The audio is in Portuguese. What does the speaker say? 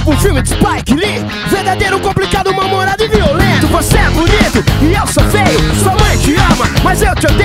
tipo um filme de Spike Lee. Verdadeiro, complicado, mal-humorado e violento. Você é bonito e eu sou feio. Sua mãe te ama, mas eu te odeio.